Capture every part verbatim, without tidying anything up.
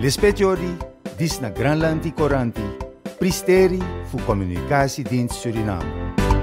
Lespetiori, dis na Granlandi Coranti, Pristeri fu Communicatiedienst Suriname.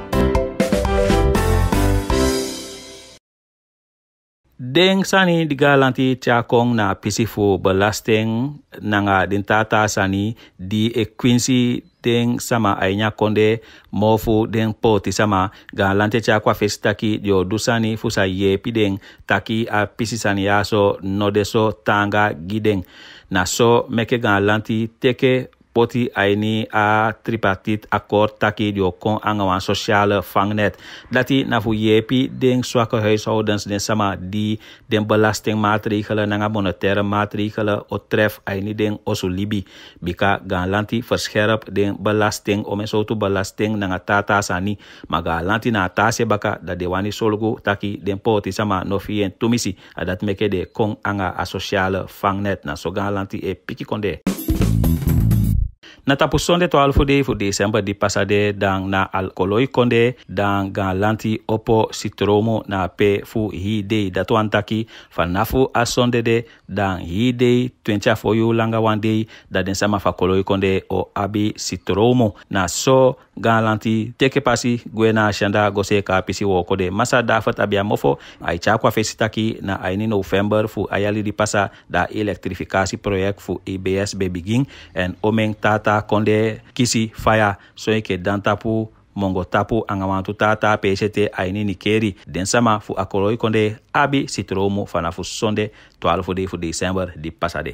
Deng sani di galanti tiakong na pisifu belasting nanga dintata sani di equincy deng sama ainya konde mofu deng poti sama galanti tiakwa festaki dio dusani fusa ye pideng taki a pisisani yaso nodeso tanga gideng na so meke galanti teke poti aini a tripartite akkoord taki dio kon angawan sociale vangnet dati na fu yepi ding zwakke huishoudens den sama die den belastingmaatregelen nanga monetaire maatregelen otref aini ding osulibi bika galanti verscherp den belasting om en zo to belasting nanga tata sani maar galanti na tase baka da dewani solgo taki den poti sama no fien tumisi adat meke de kon anga a sociale vangnet na so galanti e piki konde. Na tapu sonde twaalf de fu Desember di pasade dan na alkoloi konde dan galanti opo sitromo na pe fu hide datu antaki fanafu a sonde de dan hide twenty foyu langa wande da den sama fa koloi konde o abi sitromo na so galanti teke pasi gwena shanda gose ka pisi woko de masa dafat abia mofo ai chakwa fesitaki na aini November fu ayali di pasa da elektrifikasi project fu E B S be begin en omeng tata konde kisi faya so ke dan tapu mongo tapu angawantu tata P C T aini nikeri den sama fu akoloi konde abi sitromo fanafu sonde twaalf de fu December di pasade.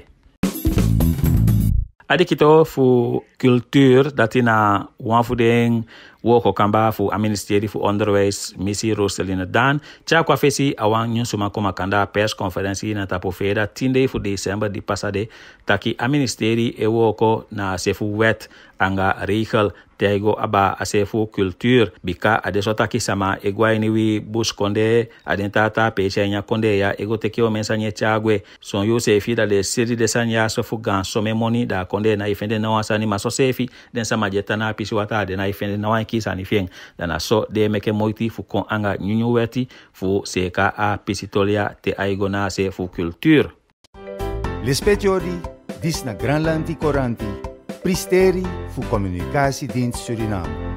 Adi kito fu cultuur dati na wanfu den woko kamba fu a ministerie fu onderwijs missie Roseline Dan cha kwa fesi awang nyunsuma koma kanda persconferentie na tapo feda tinde fu December di pasade taki a ministerie e woko na sefu wet anga regel tego aba a sefu cultuur bika adeso taki sama egwaini wi bus konde adentata peche nya konde ya ego tekio mensanye chagwe son yo sefi da de siri de sanya so fu gan so memoni da konde na ifende na wasani maso sefi den sama jetana pisi wata de na ifende na wan kisa ni fieng dana so de meke moiti fu kon anga nyunyu weti fu seka a pisitolia te aigona se fu cultuur. Lespetiori, dis na Granlandi Coranti, Pristeri fu Communicatiedienst Suriname.